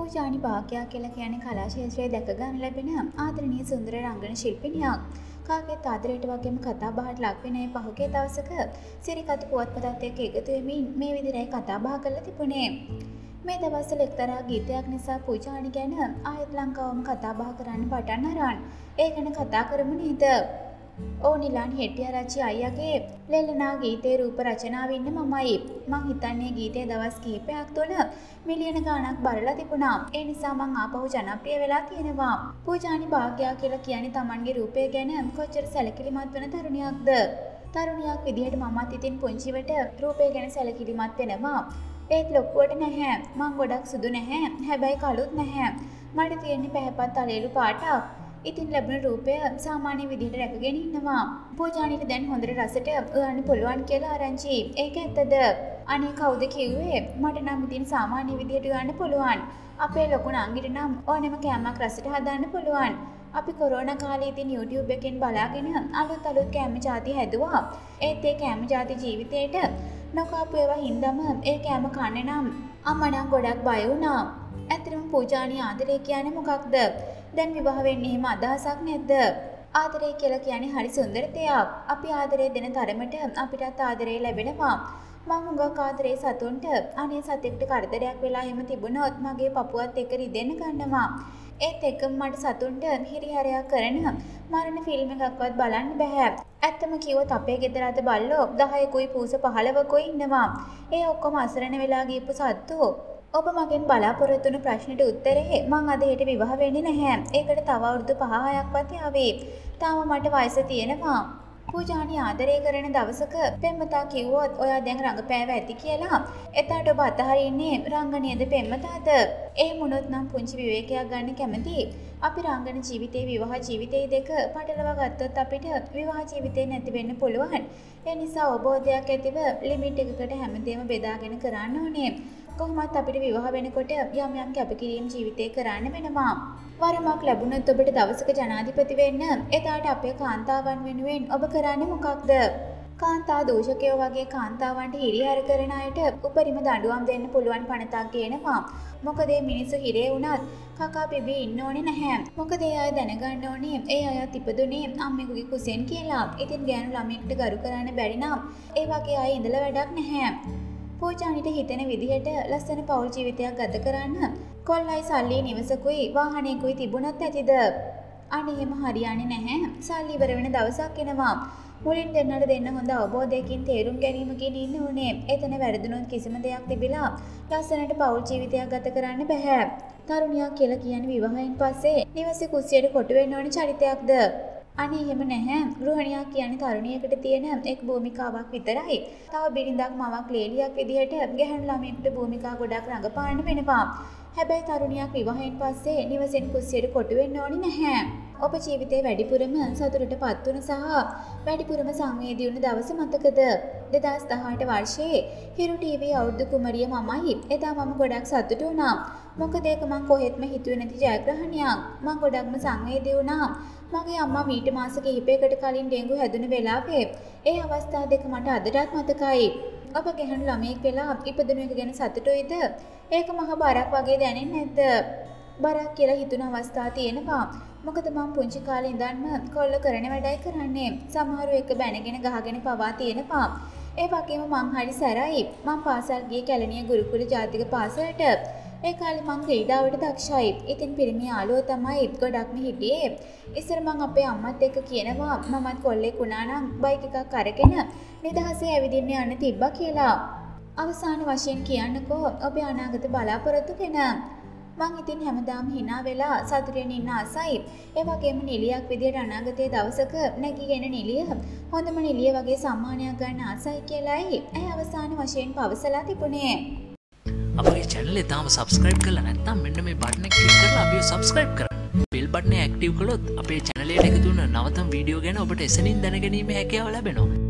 පූජානි භාග්‍යා කියලා කියන්නේ කලා ශාස්ත්‍රයේ දැක ගන්න ලැබෙන ආදරණීය සුන්දර රංගන ශිල්පිනියක්. කාගේත් ආදරයට වගේම කතා බහට ලක් වෙන මේ පහුගිය දවසක සිරිකත් පුවත්පතත් එක්ක එකතු වෙමින් මේ විදිහටයි කතා බහ කරලා තිබුණේ. මේ දවස්වල එක්තරා ගීතයක් නිසා පූජානි ගැන ආයෙත් ලංකාවම කතා බහ කරන්න පටන් අරන්. ඒ ගැන කතා කරමු නේද? නිලාන් හෙට්ටිආරච්චි අයියාගේ ලෙලනා ගීතේ රූප රචනාව ඉන්න මමයි. මං හිතන්නේ ගීතේ දවස් කිහිපයක් තුළ මිලියන ගාණක් බලලා තිබුණා. ඒ නිසා මං ආපහු ජනප්‍රිය වෙලා තියෙනවා. පූජානි භාග්‍යා කියලා කියන්නේ Tamanගේ රූපය ගැන කොච්චර සැලකිලිමත් වෙන තරුණියක්ද? තරුණියක් විදිහට මමත් ඉතින් පුංචිවට රූපය ගැන සැලකිලිමත් වෙනවා. ඒත් ලොකුවට නැහැ. මං ගොඩක් සුදු නැහැ. හැබැයි කළුත් නැහැ. මට තියෙන්නේ පැහැපත් අලේලු පාටක්. ඉතින් ලැබුණ රූපය සාමාන්‍ය විදිහට රැකගෙන ඉන්නවා. පූජානිට දැන් හොඳට රසට උයන්න පුළුවන් කියලා ආරංචි. ඒක ඇත්තද? අනේ කවුද කිව්වේ? මට නම් ඉතින් සාමාන්‍ය විදිහට උයන්න පුළුවන්. අපේ ලොකු නංගිට නම් ඕනෙම කෑමක් රසට හදන්න පුළුවන්. අපි කොරෝනා කාලේ ඉතින් YouTube එකෙන් බලාගෙන අලුත් කෑම ಜಾති හැදුවා. ඒත් ඒ කෑම ಜಾති ජීවිතේට නොකාපු ඒවා හින්දාම ඒ කෑම කන්නේ නම් අම්මා නම් ගොඩක් බය වුණා. ඇත්තටම පූජානි ආදරේ කියන්නේ මොකක්ද? දැන් විවාහ වෙන්නේ එහෙම අදහසක් නැද්ද? ආදරය කියලා කියන්නේ හරි සුන්දර දෙයක්. අපි ආදරය දෙන තරමට අපිටත් ආදරය ලැබෙනවා. මම හුඟක් ආදරේ සතුන්ට අනේ සතෙක්ට කරදරයක් වෙලා එහෙම තිබුණොත් මගේ පපුවත් එක්ක රිදෙන්න ගන්නවා. ඒත් එක්කම මට සතුන්ට හිරිහැරයක් කරන මරණ ෆිල්ම් එකක්වත් බලන්න බෑ. ඇත්තම කිව්වොත් අපේ ගෙදර අද බල්ලෝ 10කුයි පූස 15කුයි ඉන්නවා. ඒ ඔක්කොම අසරණ වෙලා ගියපු සත්තු. ඔබ මගෙන් බලාපොරොත්තු වුණු ප්‍රශ්නෙට උත්තරේ මං අද හෙට විවාහ වෙන්නේ නැහැ. ඒකට තව අවුරුදු 5-6ක්වත් යාවේ. තාම මට වයස තියෙනවා. පූජානි ආදරය කරන දවසක පෙම්මතා කිව්වොත් ඔයා දැන් රංගපෑව ඇති කියලා. එතකොට ඔබ අතහරින්නේ රංගනයේද පෙම්මතාද? එහෙම වුණොත් නම් පුංචි විවේකයක් ගන්න කැමති. අපි රංගන ජීවිතේ විවාහ ජීවිතේ දෙක පටලවා ගත්තොත් අපිට විවාහ ජීවිතේ නැති වෙන්න පුළුවන්. ඒ නිසා අවබෝධයක් ඇතිව ලිමිට් එකකට හැමදේම බෙදාගෙන කරන්න ඕනේ. කොහොමත් අපිට විවාහ වෙනකොට යම් කැපකිරීම් ජීවිතේ කරන්න වෙනවා. වරමක් ලැබුණොත් ඔබට දවසක ජනාධිපති වෙන්න. එදාට අපේ කාන්තාවන් වෙනුවෙන් ඔබ කරන්නේ මොකක්ද? කාන්තා දූෂකයෝ වගේ කාන්තාවන්ට හිරිහැර කරන අයට උපරිම දඬුවම් දෙන්න පුළුවන් පනතක් ගේනවා. මොකද මේ මිනිස්සු හිරේ වුණත් කකා බිබී ඉන්න ඕනේ නැහැ. මොකද ඒ අය දැනගන්න ඕනේ ඒ අයත් ඉපදුනේ අම්මෙකුගේ කුසෙන් කියලා. ඉතින් ගෑනු ළමයෙක්ට ගරු කරන්න බැරි නම් ඒ වගේ අය ඉඳලා වැඩක් නැහැ. පූජානිට හිතෙන විදිහට ලස්සන පෞල් ජීවිතයක් ගත කරන්න කොල්ලයි සල්ලි නිවසකුයි වාහනයකුයි තිබුණත් ඇතිද? අනේ එහෙම හරියන්නේ නැහැ. සල්ලි ඉවර වෙන දවසක් එනවා. මුලින් දෙන්නට දෙන්න හොඳ අවබෝධයකින් තේරුම් ගැනීමකින් ඉන්න ඕනේ. එතන වැරදුනොත් කිසිම දෙයක් තිබිලා ලස්සනට පෞල් ජීවිතයක් ගත කරන්න බෑ. තරුණියක් කියලා කියන්නේ විවාහයෙන් පස්සේ නිවසේ කුස්සියට කොටු වෙන්න ඕනේ චරිතයක්ද? අනේ එහෙම නැහැ. ගෘහණියක් කියන්නේ තරුණියකට තියෙන එක් භූමිකාවක් විතරයි. තව බිරිඳක් මවක් ලේලියක් විදිහට ගැහැණු ළමයෙකුට භූමිකා ගොඩක් රඟපාන්න වෙනවා. හැබැයි තරුණියක් විවාහයෙන් පස්සේ නිවසෙන් කුස්සියට කොටු වෙන්න ඕනේ නැහැ. ඔබ ජීවිතේ වැඩිපුරම සතුටටපත් වුණ සහ වැඩිපුරම සංවේදී වුණ දවස මතකද? 2018 වර්ෂයේ හිරු ටීවී අවුරුදු කුමරිය මමයි. එදා මම ගොඩක් සතුටු වුණා. මොකද ඒක මං කොහෙත්ම හිතුවේ නැති ජයග්‍රහණයක්. මං ගොඩක්ම සංවේදී වුණා. මගේ අම්මා මීට මාස කිහිපයකට කලින් ඩෙන්ගු හැදුන වෙලාවේ ඒ අවස්ථා දෙක මට අදටත් මතකයි. ඔබ ගැහැණු ළමයෙක් වෙලා ඉපදුණු එක ගැන සතුටුයිද? ඒක මහ බරක් වගේ දැනෙන්නේ නැද්ද? බරක් කියලා හිතුණ අවස්ථා තියෙනවා. මොකද මම පුංචි කාලේ ඉඳන්ම කොල්ල කරන වැඩයි කරන්නේ. සමහරව එක බැනගෙන ගහගෙන පවා තියෙනවා. ඒ වගේම මං හරි සැරයි. මං පාසල් ගියේ කැලණිය ගුරුකුල ජාතික පාසලට. ඒ කාලේ මං ක්‍රීඩාවට දක්ෂයි. ඉතින් පිරිමි යාළුවෝ තමයි ගොඩක්ම හිටියේ. ඉස්සර මං අපේ අම්මත් එක්ක කියනවා මමත් කොල්ලෙක් වුණා නම් බයික් එකක් අරගෙන නිදහසේ ඇවිදින්න යන්න තිබ්බා කියලා. අවසාන වශයෙන් කියන්නකෝ ඔබේ අනාගත බලාපොරොත්තු ගැන. මං ඉතින් හැමදාම hina වෙලා සතුටෙන් ඉන්න ආසයි. ඒ වගේම නිලියක් විදියට අනාගතයේ දවසක නැගිගෙන නිලිය හොඳම නිලිය වගේ සම්මානයක් ගන්න ආසයි කියලායි ඇය අවසාන වශයෙන් පවසලා තිබුණේ. අපේ channel එක තාම subscribe කරලා නැත්නම් මෙන්න මේ button එක click කරලා අපිව subscribe කරන්න. bell button එක active කළොත් අපේ channel එකට එකතු වෙන නවතම වීඩියෝ ගැන ඔබට එසනින් දැනගැනීමේ හැකියාව ලැබෙනවා.